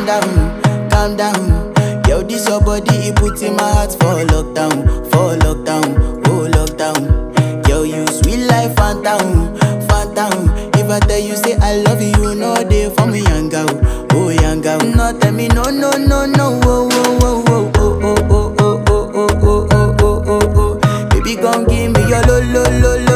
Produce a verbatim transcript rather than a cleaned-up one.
down, calm down. Yo, this your body, it puts in my heart for lockdown, for lockdown, oh lockdown. Yo, you sweet life, phantom, phantom. If I tell you say I love you, you know they for me, young girl, oh young girl. No, tell me no, no, no, no, oh, oh, oh, oh, oh, oh, oh, oh, oh, oh, oh, oh, oh, oh. Baby, come give me your lo, lo, lo, lo.